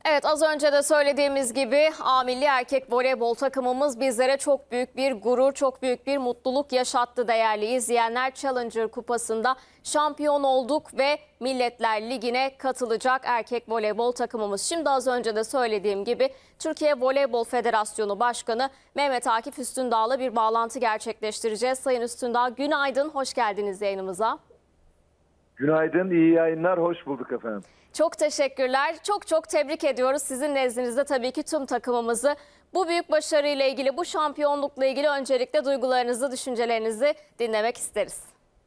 Evet, az önce de söylediğimiz gibi A Milli Erkek Voleybol takımımız bizlere çok büyük bir gurur, çok büyük bir mutluluk yaşattı değerli izleyenler. Challenger Kupası'nda şampiyon olduk ve Milletler Ligi'ne katılacak erkek voleybol takımımız. Şimdi az önce de söylediğim gibi Türkiye Voleybol Federasyonu Başkanı Mehmet Akif Üstündağ'la bir bağlantı gerçekleştireceğiz. Sayın Üstündağ, günaydın, hoş geldiniz yayınımıza. Günaydın, iyi yayınlar, hoş bulduk efendim. Çok teşekkürler. Çok tebrik ediyoruz. Sizin nezdinizde tabii ki tüm takımımızı. Bu büyük başarıyla ilgili, bu şampiyonlukla ilgili öncelikle duygularınızı, düşüncelerinizi dinlemek isteriz.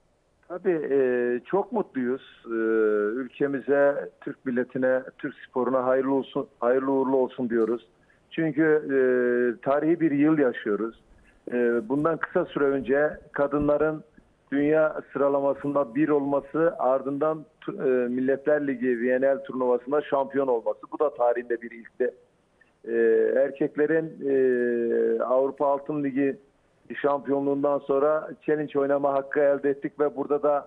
Tabii çok mutluyuz. Ülkemize, Türk milletine, Türk sporuna hayırlı olsun, hayırlı uğurlu olsun diyoruz. Çünkü tarihi bir yıl yaşıyoruz. Bundan kısa süre önce kadınların dünya sıralamasında bir olması, ardından Milletler Ligi VNL turnuvasında şampiyon olması. Bu da tarihinde bir ilkti. Erkeklerin Avrupa Altın Ligi şampiyonluğundan sonra challenge oynama hakkı elde ettik ve burada da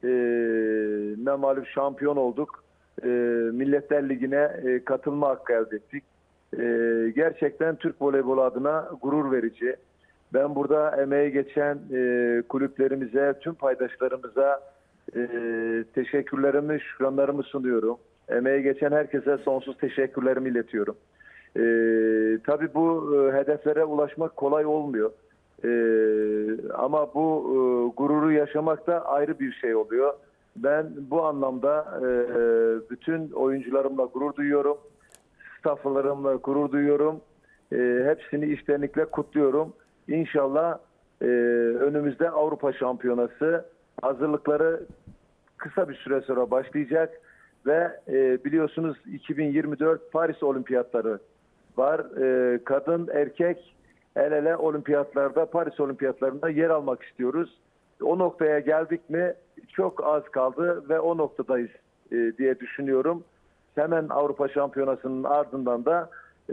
namağlup şampiyon olduk. Milletler Ligi'ne katılma hakkı elde ettik. Gerçekten Türk voleybolu adına gurur verici. Ben burada emeği geçen kulüplerimize, tüm paydaşlarımıza teşekkürlerimi, şükranlarımı sunuyorum. Emeği geçen herkese sonsuz teşekkürlerimi iletiyorum. Tabii bu hedeflere ulaşmak kolay olmuyor. Ama bu gururu yaşamak da ayrı bir şey oluyor. Ben bu anlamda bütün oyuncularımla gurur duyuyorum. Stafflarımla gurur duyuyorum. Hepsini içtenlikle kutluyorum. İnşallah önümüzde Avrupa Şampiyonası hazırlıkları kısa bir süre sonra başlayacak ve biliyorsunuz 2024 Paris Olimpiyatları var. Kadın, erkek el ele olimpiyatlarda, Paris Olimpiyatlarında yer almak istiyoruz. O noktaya geldik mi çok az kaldı ve o noktadayız diye düşünüyorum. Hemen Avrupa Şampiyonası'nın ardından da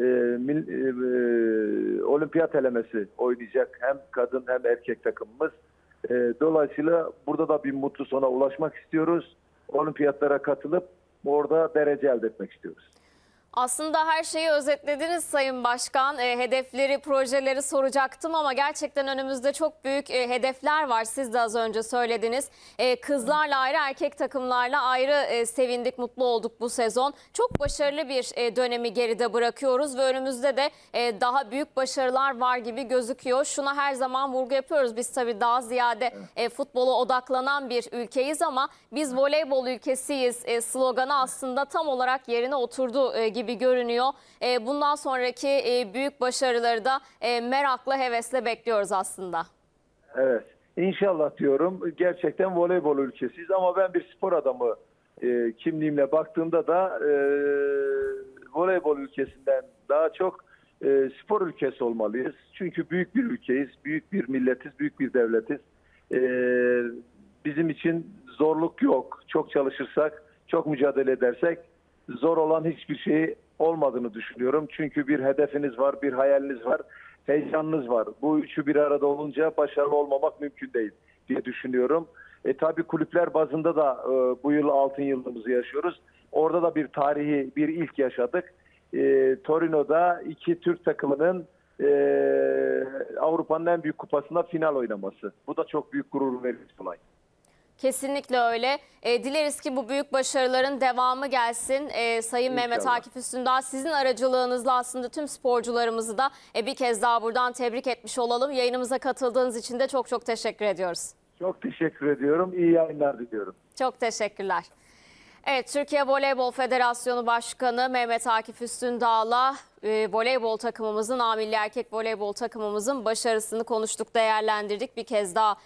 olimpiyat elemesi oynayacak hem kadın hem erkek takımımız. Dolayısıyla burada da bir mutlu sona ulaşmak istiyoruz. Olimpiyatlara katılıp orada derece elde etmek istiyoruz. Aslında her şeyi özetlediniz Sayın Başkan. Hedefleri, projeleri soracaktım ama gerçekten önümüzde çok büyük hedefler var. Siz de az önce söylediniz. Kızlarla ayrı, erkek takımlarla ayrı sevindik, mutlu olduk bu sezon. Çok başarılı bir dönemi geride bırakıyoruz ve önümüzde de daha büyük başarılar var gibi gözüküyor. Şuna her zaman vurgu yapıyoruz. Biz tabii daha ziyade futbola odaklanan bir ülkeyiz ama biz voleybol ülkesiyiz sloganı aslında tam olarak yerine oturdu gibi görünüyor. Bundan sonraki büyük başarıları da merakla, hevesle bekliyoruz aslında. Evet, inşallah diyorum. Gerçekten voleybol ülkesiyiz ama ben bir spor adamı kimliğimle baktığımda da voleybol ülkesinden daha çok spor ülkesi olmalıyız. Çünkü büyük bir ülkeyiz, büyük bir milletiz, büyük bir devletiz. Bizim için zorluk yok. Çok çalışırsak, çok mücadele edersek zor olan hiçbir şey olmadığını düşünüyorum. Çünkü bir hedefiniz var, bir hayaliniz var, heyecanınız var. Bu üçü bir arada olunca başarılı olmamak mümkün değil diye düşünüyorum. Tabii kulüpler bazında da bu yıl altın yılımızı yaşıyoruz. Orada da bir tarihi bir ilk yaşadık. Torino'da iki Türk takımının Avrupa'nın en büyük kupasında final oynaması. Bu da çok büyük gurur verici bir olay. Kesinlikle öyle. Dileriz ki bu büyük başarıların devamı gelsin. Sayın İnşallah. Mehmet Akif Üstündağ, sizin aracılığınızla aslında tüm sporcularımızı da bir kez daha buradan tebrik etmiş olalım. Yayınımıza katıldığınız için de çok teşekkür ediyoruz. Çok teşekkür ediyorum. İyi yayınlar diliyorum. Çok teşekkürler. Evet, Türkiye Voleybol Federasyonu Başkanı Mehmet Akif Üstündağ'la voleybol takımımızın, A Milli Erkek Voleybol takımımızın başarısını konuştuk, değerlendirdik. Bir kez daha